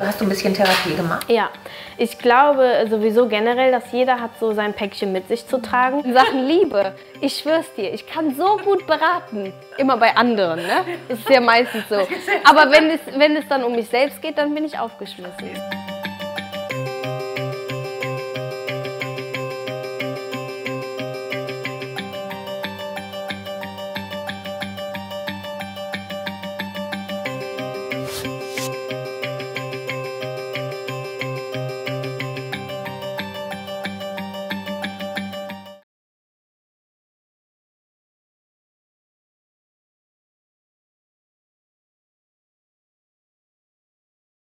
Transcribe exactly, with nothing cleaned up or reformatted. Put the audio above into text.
hast du ein bisschen Therapie gemacht? Ja, ich glaube sowieso generell, dass jeder hat so sein Päckchen mit sich zu tragen. In Sachen Liebe, ich schwör's dir, ich kann so gut beraten. Immer bei anderen, ne? Das ist ja meistens so. Aber wenn es, wenn es dann um mich selbst geht, dann bin ich aufgeschmissen.